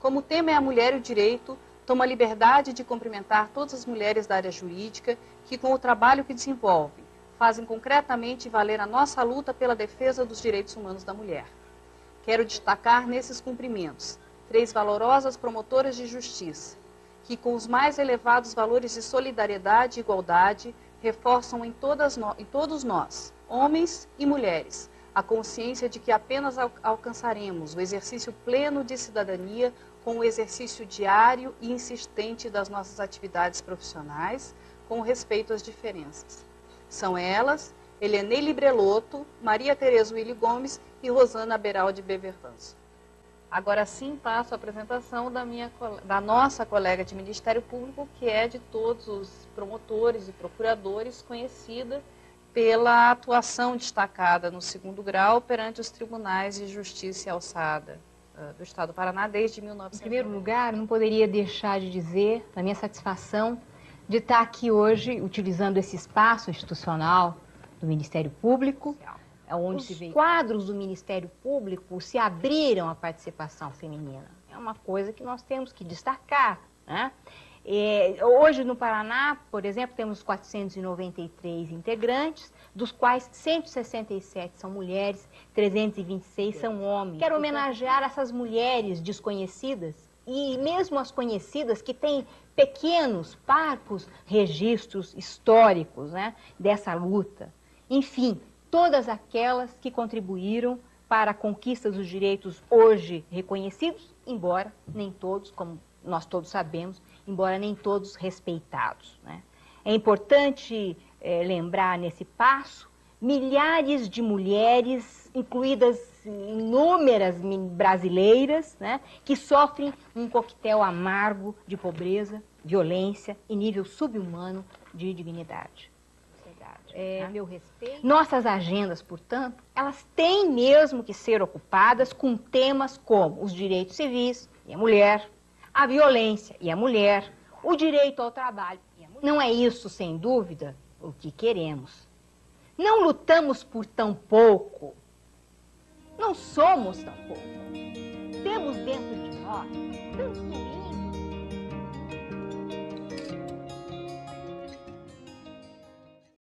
Como o tema é a mulher e o direito, tomo a liberdade de cumprimentar todas as mulheres da área jurídica que, com o trabalho que desenvolvem, fazem concretamente valer a nossa luta pela defesa dos direitos humanos da mulher. Quero destacar nesses cumprimentos 3 valorosas promotoras de justiça, que com os mais elevados valores de solidariedade e igualdade, reforçam em todos nós, homens e mulheres, a consciência de que apenas alcançaremos o exercício pleno de cidadania com o exercício diário e insistente das nossas atividades profissionais, com respeito às diferenças. São elas, Helenei Brelotto, Maria Tereza Willy Gomes e Rosana Beraldi Bevertanzo. Agora sim passo a apresentação da nossa colega de Ministério Público, que é de todos os promotores e procuradores, conhecida pela atuação destacada no 2º grau perante os tribunais de justiça e alçada do Estado do Paraná desde 1990. Em primeiro lugar, não poderia deixar de dizer a minha satisfação de estar aqui hoje utilizando esse espaço institucional do Ministério Público, onde os quadros do Ministério Público se abriram à participação feminina. É uma coisa que nós temos que destacar, né? Hoje no Paraná, por exemplo, temos 493 integrantes, dos quais 167 são mulheres, 326 são homens. Quero homenagear essas mulheres desconhecidas e mesmo as conhecidas que têm pequenos, parcos registros históricos, né, dessa luta. Enfim, todas aquelas que contribuíram para a conquista dos direitos hoje reconhecidos, embora nem todos, como nós todos sabemos, embora nem todos respeitados, né? É importante lembrar nesse passo milhares de mulheres, incluídas inúmeras brasileiras, né, que sofrem um coquetel amargo de pobreza, violência e nível subhumano de dignidade. A meu respeito, nossas agendas, portanto, elas têm mesmo que ser ocupadas com temas como os direitos civis e a mulher, a violência e a mulher, o direito ao trabalho e a mulher. Não é isso, sem dúvida, o que queremos. Não lutamos por tão pouco. Não somos tão pouco. Temos dentro de nós tanto